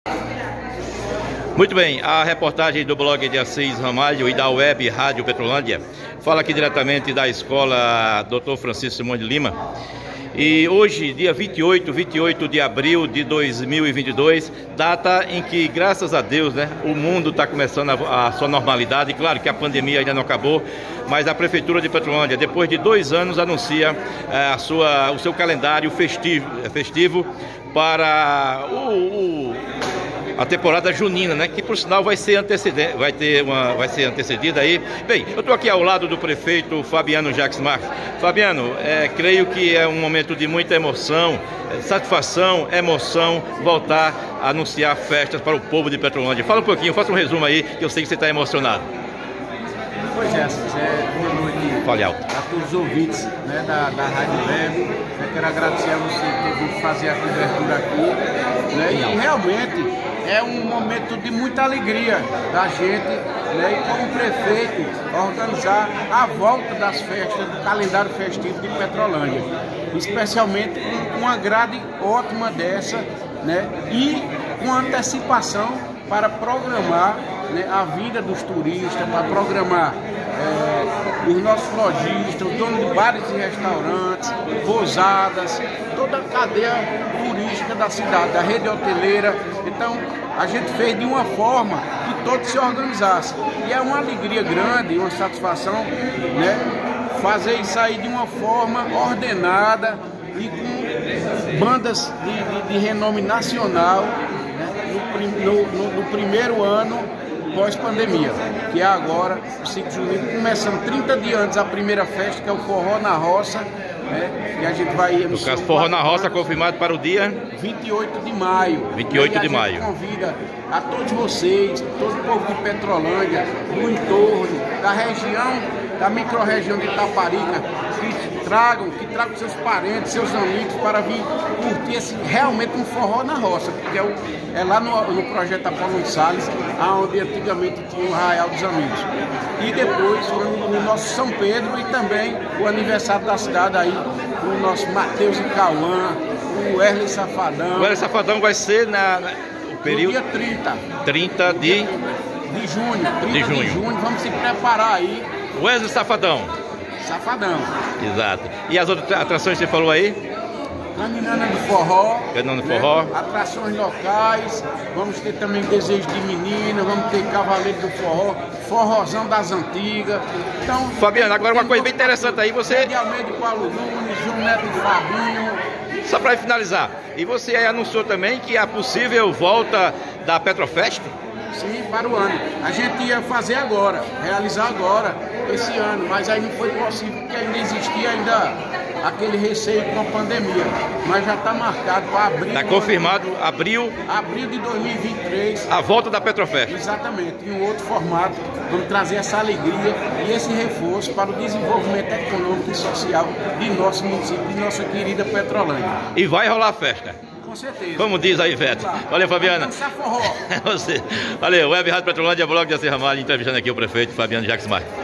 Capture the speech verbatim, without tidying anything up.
Muito bem, a reportagem do blog de Assis Ramalho e da Web Rádio Petrolândia fala aqui diretamente da escola doutor Francisco Simões de Lima. E hoje, dia vinte e oito, vinte e oito de abril de dois mil e vinte e dois, data em que, graças a Deus, né, o mundo está começando a, a sua normalidade. Claro que a pandemia ainda não acabou, mas a Prefeitura de Petrolândia, depois de dois anos, anuncia é, a sua, o seu calendário festivo, festivo para o... o a temporada junina, né? Que por sinal vai ser antecedente, vai ter uma, vai ser antecedida aí. Bem, eu estou aqui ao lado do prefeito Fabiano Jacques Marques. Fabiano, é, creio que é um momento de muita emoção, satisfação, emoção, voltar a anunciar festas para o povo de Petrolândia. Fala um pouquinho, faça um resumo aí, que eu sei que você está emocionado. Pois é, é boa noite. Fale alto. A todos os ouvintes, né, da, da Rádio Web. Eu quero agradecer a você por vir fazer a cobertura aqui, né, e realmente é um momento de muita alegria da gente, né, e como prefeito organizar a volta das festas do calendário festivo de Petrolândia, especialmente com uma grade ótima dessa, né, e com antecipação para programar, né, a vinda dos turistas, para programar é, os nossos lojistas, os donos de bares e restaurantes, pousadas, toda a cadeia turística da cidade, da rede hoteleira. Então, a gente fez de uma forma que todos se organizassem. E é uma alegria grande, uma satisfação, né, fazer isso aí de uma forma ordenada e com bandas de, de, de renome nacional, né, no, no, no primeiro ano pós-pandemia, que é agora o ciclo junino, começando trinta dias antes a primeira festa, que é o Forró na Roça, né, que a gente vai... No caso, Forró na Roça, confirmado para o dia... vinte e oito de maio. vinte e oito de maio. A gente convida a todos vocês, todo o povo de Petrolândia, do entorno, da região, da microrregião de Itaparica, que tragam, que tragam seus parentes, seus amigos para vir curtir esse, realmente um forró na roça, porque é, o, é lá no, no projeto Apolo Salles, onde antigamente tinha o Arraial dos Amigos. E depois o, o nosso São Pedro e também o aniversário da cidade aí, o nosso Matheus e Cauã, o Erle Safadão. O Erle Safadão vai ser na, na o período... no dia trinta. trinta de... de junho. trinta de junho. de junho, vamos se preparar aí. Wesley Safadão. Safadão. Exato. E as outras atrações que você falou aí? Caminhada do Forró. Caminhada do Forró. Né? Atrações locais. Vamos ter também Desejo de Menina. Vamos ter Cavaleiro do Forró. Forrozão das Antigas. Então, Fabiano, agora uma coisa bem interessante aí. Você... de Almeida e Paulo Nunes, João Neto e Fabinho. Só para finalizar. E você aí anunciou também que a possível volta da Petrofest? Sim, para o ano. A gente ia fazer agora, realizar agora, esse ano, mas aí não foi possível, porque ainda existia ainda aquele receio com a pandemia. Mas já está marcado para abril. Está confirmado, ano, abril. Abril de dois mil e vinte e três. A volta da Petrofest. Exatamente, em um outro formato. Vamos trazer essa alegria e esse reforço para o desenvolvimento econômico e social de nosso município, de nossa querida Petrolândia. E vai rolar a festa. Com certeza. Como diz a Ivete. Valeu, Fabiana. Vamos dançar forró. Você. Valeu, Web Rádio Petrolândia, blog de Assis Ramalho, entrevistando aqui o prefeito Fabiano Jacques Marques.